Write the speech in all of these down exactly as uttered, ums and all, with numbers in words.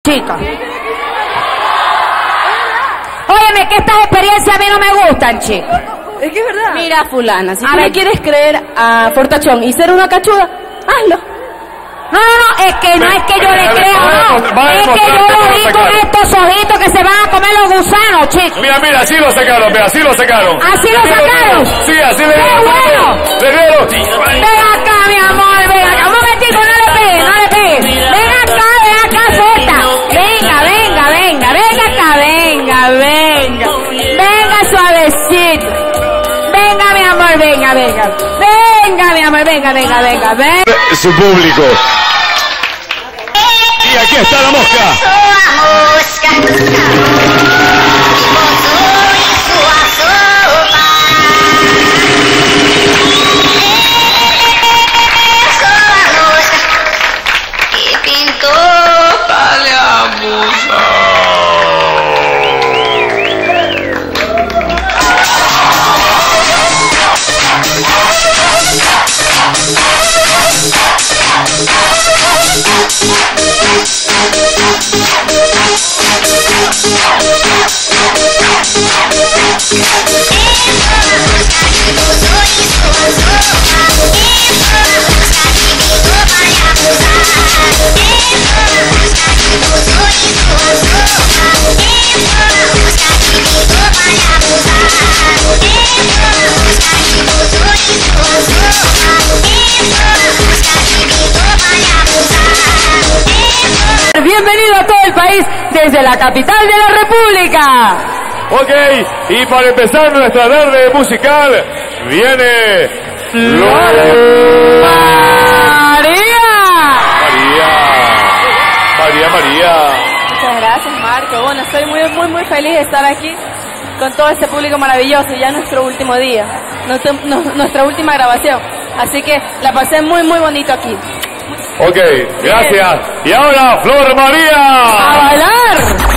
chica. Óyeme, que estas experiencias a mí no me gustan, chica. Es que es verdad. Mira, fulana, si A tú ver. le quieres creer a Fortachón y ser una cachuda, hazlo. No, no, no, es que no es que yo le crea, no. Es que yo lo vi con estos ojitos que se van a comer los gusanos, chicos. Mira, mira, así lo sacaron, mira, así lo sacaron. ¿Así lo sacaron? Sí, así le ¡Qué dieron. bueno! Le dieron. Ven acá, mi amor, ven acá. Un momentito, no le pegues, no le pegues. Ven acá, ven acá, Zeta. Venga, venga, venga, venga acá, venga, venga. Venga suavecito. Venga, mi amor, venga, venga. Venga, mi amor, venga, venga, venga, venga. Su público. Y aquí está la mosca. Bienvenido a todo el país desde la capital de la República. Ok, y para empezar nuestra tarde musical, viene Flor María. María. María, María. Muchas gracias, Marco. Bueno, estoy muy, muy, muy feliz de estar aquí con todo este público maravilloso. Ya es nuestro último día, nuestro- no- nuestra última grabación. Así que la pasé muy, muy bonito aquí. Ok, gracias. Y ahora, Flor ¡A María. bailar!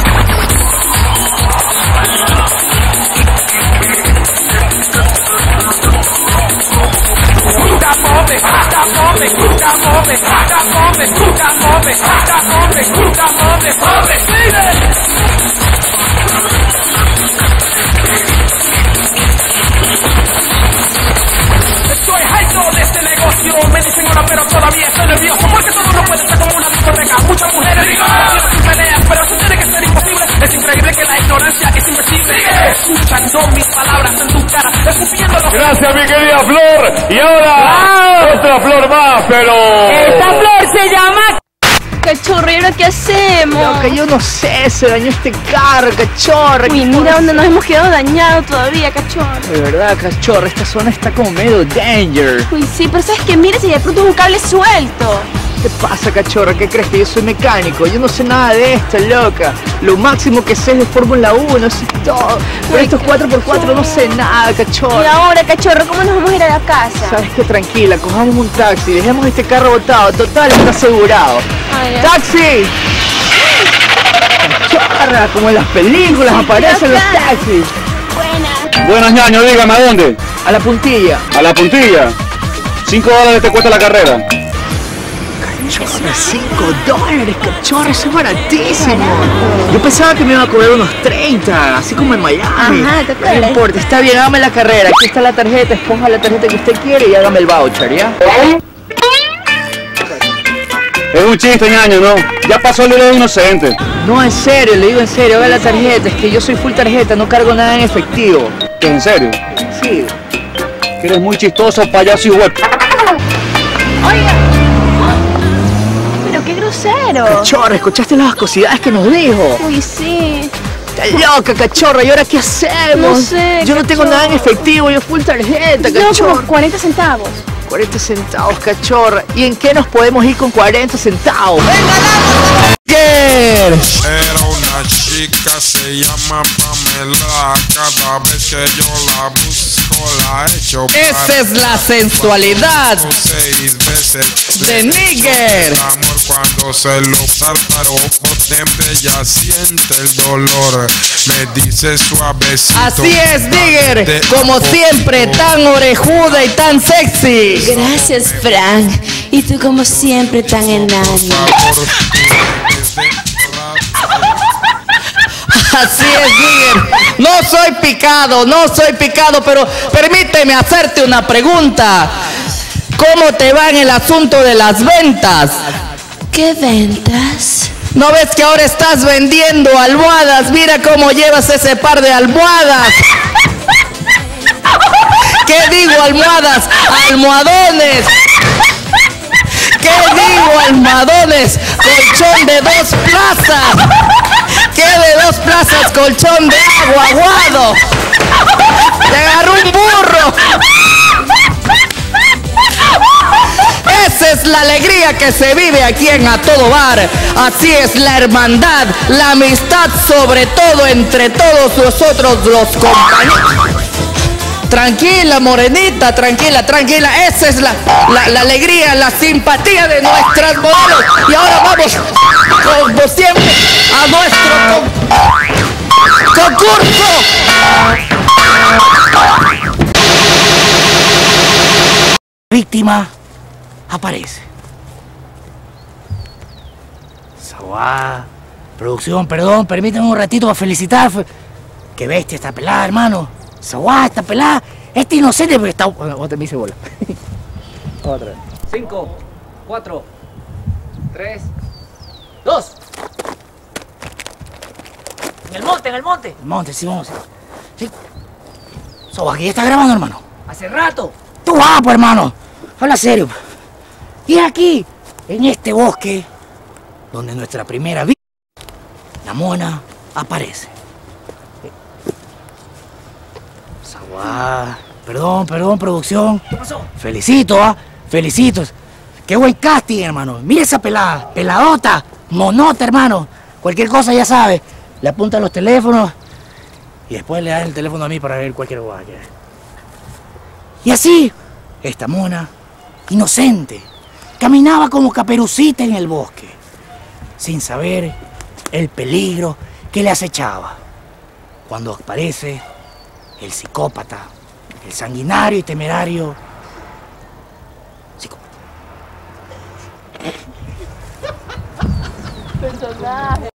Estoy harto de este negocio, me dicen ahora pero todavía estoy nervioso porque todo no puede ser como una discoteca. Muchas mujeres sin peleas, pero eso tiene que ser imposible. Es increíble que la ignorancia es invencible. Escuchando mis palabras en tu cara, escupiendo los... Gracias, mi querida Flor. Y ahora, otra flor más, pero... Esta flor se llama... Cachorro, ¿y ahora qué hacemos? Loca, yo no sé, se dañó este carro, cachorro. Uy, ¿qué mira pasa? dónde nos hemos quedado dañados todavía, cachorro. De verdad, cachorro, esta zona está como medio danger. Uy, sí, pero ¿sabes qué? Mira si de pronto es un cable suelto. ¿Qué pasa, cachorro? ¿Qué crees? Que yo soy mecánico. Yo no sé nada de esto, loca. Lo máximo que sé es de Fórmula uno, sé todo. Pero Uy, estos cuatro por cuatro no sé nada, cachorro. Y ahora, cachorro, ¿cómo nos vamos a ir a la casa? ¿Sabes qué? Tranquila, cojamos un taxi, dejemos este carro botado. Total, está asegurado. Ay, ya. ¡Taxi! Cachorra, como en las películas aparecen los taxis. Buena. Buenas, ñaño, dígame, ¿a dónde? A la puntilla. A la puntilla. Cinco dólares te cuesta la carrera. Cachorra, cinco dólares, cachorra, eso es baratísimo. Yo pensaba que me iba a cobrar unos treinta, así como en Miami. Ajá, ¿te Pero no acuerdas? importa, está bien, hágame la carrera. Aquí está la tarjeta, escoja la tarjeta que usted quiere y hágame el voucher, ¿ya? Es un chiste, ñaño, ¿no? Ya pasó el hilo de inocente. No, en serio, le digo en serio, haga la tarjeta. Es que yo soy full tarjeta, no cargo nada en efectivo. ¿En serio? Sí. Que eres muy chistoso, payaso y web. Oiga. Pero qué grosero. Cachorra, ¿escuchaste las ascosidades que nos dijo? Uy, sí. Está loca, cachorra, ¿y ahora qué hacemos? No sé, Yo no tengo cachorra. nada en efectivo, yo full tarjeta, Yo como cachorra. cuarenta centavos. cuarenta centavos, cachorra. ¿Y en qué nos podemos ir con cuarenta centavos? Era una chica, se llama Pamela. Cada vez que yo la busco, la echo. Esa es la sensualidad Seis veces de Níger. el amor cuando se lo saltaró potente, ya siente el dolor. Me dice suavecito. Así es, Digger, como siempre, tan orejuda y tan sexy. Gracias, Frank. Y tú como siempre tan enano. Por favor, tú eres de rap. Así es, Miguel. No soy picado, no soy picado, pero permíteme hacerte una pregunta. ¿Cómo te va en el asunto de las ventas? ¿Qué ventas? ¿No ves que ahora estás vendiendo almohadas? Mira cómo llevas ese par de almohadas. ¿Qué digo almohadas? Almohadones. ¿Qué digo almohadones? Colchón de dos plazas. ¿Qué de dos plazas? Colchón de agua aguado. Te agarró un burro. Esa es la alegría que se vive aquí en A Todo Bar. Así es la hermandad, la amistad, sobre todo entre todos nosotros los compañeros. Tranquila, morenita, tranquila, tranquila. Esa es la, la, la alegría, la simpatía de nuestras modelos. Y ahora vamos, como siempre, a nuestro con concurso. Víctima aparece. Saguá. Producción, perdón, permítame un ratito para felicitar. Qué bestia esta pelada, hermano. Saguá, esta pelada. Este inocente porque está... Otra me hice bola. Otra. Cinco, cuatro, tres, dos. En el monte, en el monte. El monte, sí, vamos. Sí. Saguá, que ya está grabando, hermano. Hace rato. Tú guapo, hermano. Habla serio. Y aquí, en este bosque, donde nuestra primera víctima, la mona, aparece. Saguá. Perdón, perdón, producción. ¿Qué pasó? Felicito, ¿ah? Felicito. Qué buen casting, hermano. Mira esa pelada. Peladota. Monota, hermano. Cualquier cosa ya sabe. Le apuntan los teléfonos y después le dan el teléfono a mí para ver cualquier cosa. Y así, esta mona, inocente, caminaba como Caperucita en el bosque, sin saber el peligro que le acechaba. Cuando aparece el psicópata, el sanguinario y temerario psicópata. Personaje.